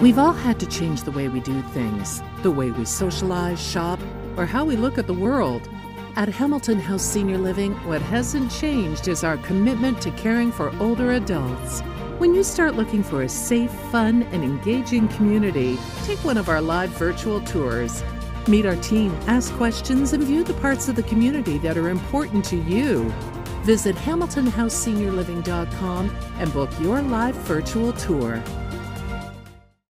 We've all had to change the way we do things, the way we socialize, shop, or how we look at the world. At Hamilton House Senior Living, what hasn't changed is our commitment to caring for older adults. When you start looking for a safe, fun, and engaging community, take one of our live virtual tours. Meet our team, ask questions, and view the parts of the community that are important to you. Visit HamiltonHouseSeniorLiving.com and book your live virtual tour.